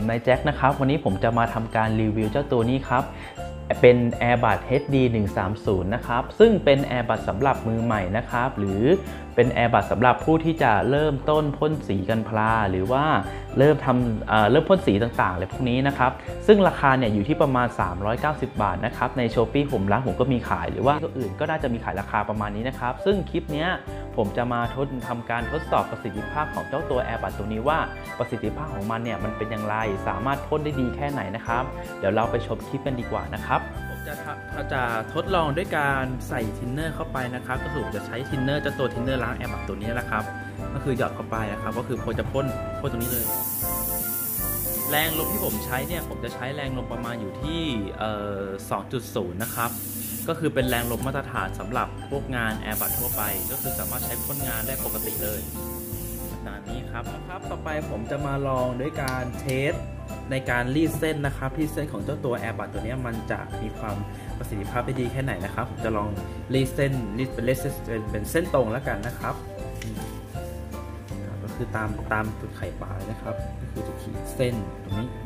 นายแจ็คนะครับวันนี้ผมจะมาทำการรีวิวเจ้าตัวนี้ครับเป็น Airbus HD 130นะครับซึ่งเป็น Airbus สำหรับมือใหม่นะครับหรือเป็น Airbus สำหรับผู้ที่จะเริ่มต้นพ่นสีกันพลาหรือว่าเริ่มพ่นสีต่างๆอะไรพวกนี้นะครับซึ่งราคาเนี่ยอยู่ที่ประมาณ390 บาทนะครับใน Shopee ร้านผมก็มีขายหรือว่าตัวอื่นก็น่าจะมีขายราคาประมาณนี้นะครับซึ่งคลิปนี้ผมจะมาทำการทดสอบประสิทธิภาพของเจ้าตัว Airbus ตัวนี้ว่าประสิทธิภาพของมันเนี่ยมันเป็นอย่างไรสามารถพ่นได้ดีแค่ไหนนะครับเดี๋ยวเราไปชมคลิปกันดีกว่านะครับผมจะทดลองด้วยการใส่ทินเนอร์เข้าไปนะครับก็คือผมจะใช้ทินเนอร์เจ้าตัวทินเนอร์ล้าง Airbus ตัวนี้แหละครับก็คือหยอดเข้าไปนะครับก็คือผมจะพ่นตรงนี้เลยแรงลมที่ผมใช้เนี่ยผมจะใช้แรงลมประมาณอยู่ที่2.0 นะครับก็คือเป็นแรงลมมาตรฐานสำหรับพวกงาน Airbus ทั่วไปก็คือสามารถใช้พ่นงานได้ปกติเลยขนาดนี้ครับต่อไปผมจะมาลองด้วยการเทสในการรีดเส้นนะครับที่เส้นของเจ้าตัว Airbus ตัวนี้มันจะมีความประสิทธิภาพได้ดีแค่ไหนนะครับผมจะลองรีดเป็นเส้นตรงแล้วกันนะครับก็คือตามจุดไข่ปลาเลยนะครับก็คือจะขีดเส้นตรงนี้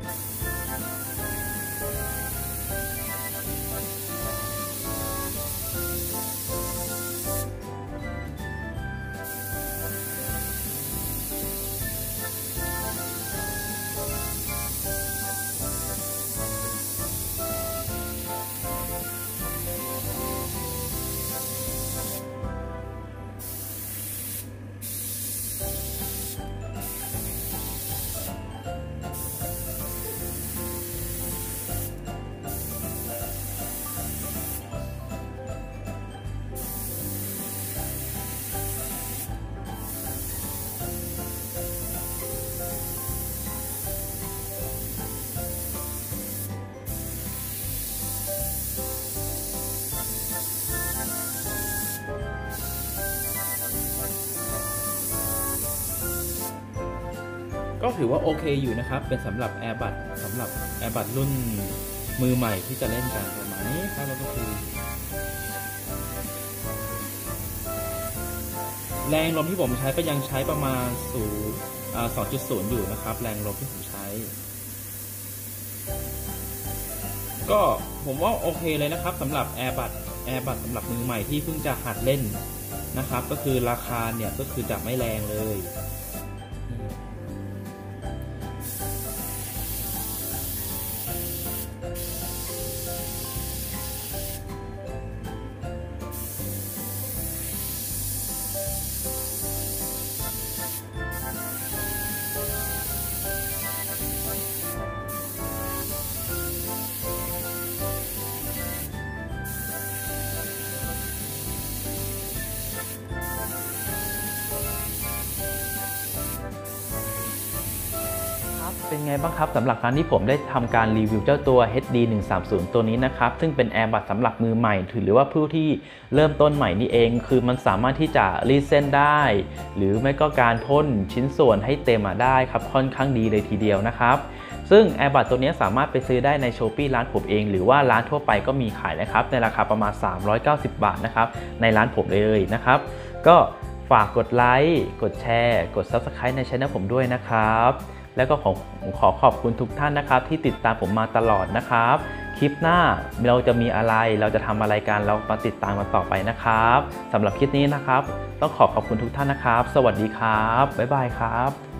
ก็ถือว่าโอเคอยู่นะครับเป็นสำหรับ Airbus รุ่นมือใหม่ที่จะเล่นกันประมาณนี้ครับแล้วก็คือแรงลมที่ผมใช้ก็ยังใช้ประมาณ2.0 อยู่นะครับแรงลมที่ผมใช้ก็ผมว่าโอเคเลยนะครับสำหรับ Airbus สำหรับมือใหม่ที่เพิ่งจะหัดเล่นนะครับก็คือราคาเนี่ยก็คือจะไม่แรงเลยเป็นไงบ้างครับสำหรับการที่ผมได้ทำการรีวิวเจ้าตัว HD 130 ตัวนี้นะครับซึ่งเป็น Airbus สำหรับมือใหม่หรือว่าผู้ที่เริ่มต้นใหม่นี่เองคือมันสามารถที่จะรีดเส้นได้หรือไม่ก็การพ่นชิ้นส่วนให้เต็มได้ครับค่อนข้างดีเลยทีเดียวนะครับซึ่ง Airbus ตัวนี้สามารถไปซื้อได้ใน Shopee ร้านผมเองหรือว่าร้านทั่วไปก็มีขายนะครับในราคาประมาณ390 บาทนะครับในร้านผมเลยนะครับก็ฝากกดไลค์กดแชร์กด Subscribe ใน Channel ผมด้วยนะครับแล้วก็ขอขอบคุณทุกท่านนะครับที่ติดตามผมมาตลอดนะครับคลิปหน้าเราจะมีอะไรเราจะทำอะไรกันเรามาติดตามกันต่อไปนะครับสำหรับคลิปนี้นะครับต้องขอบคุณทุกท่านนะครับสวัสดีครับบ๊ายบายครับ